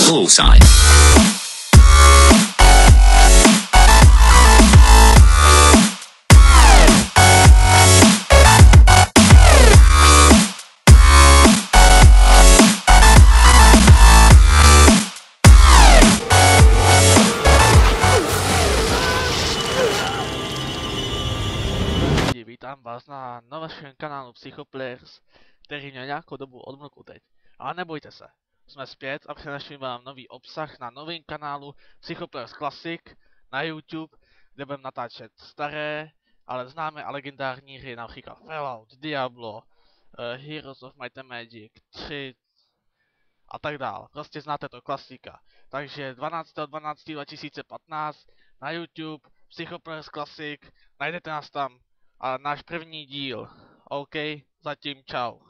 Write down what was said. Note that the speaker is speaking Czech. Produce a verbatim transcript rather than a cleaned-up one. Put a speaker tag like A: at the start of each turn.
A: Bullseye.
B: Vítám vás na novém kanálu Psychoplayers, který měl nějakou dobu odmlku teď. Ale nebojte se, jsme zpět a přináším vám nový obsah na novém kanálu Psychoplayers Classic na YouTube, kde budeme natáčet staré, ale známé a legendární hry, například Fallout, Diablo, uh, Heroes of Might and Magic, tři a tak dál. Prostě znáte to, klasika. Takže dvanáctého dvanáctého dva tisíce patnáct na YouTube Psychoplayers Classic, najdete nás tam. A náš první díl. OK, zatím čau.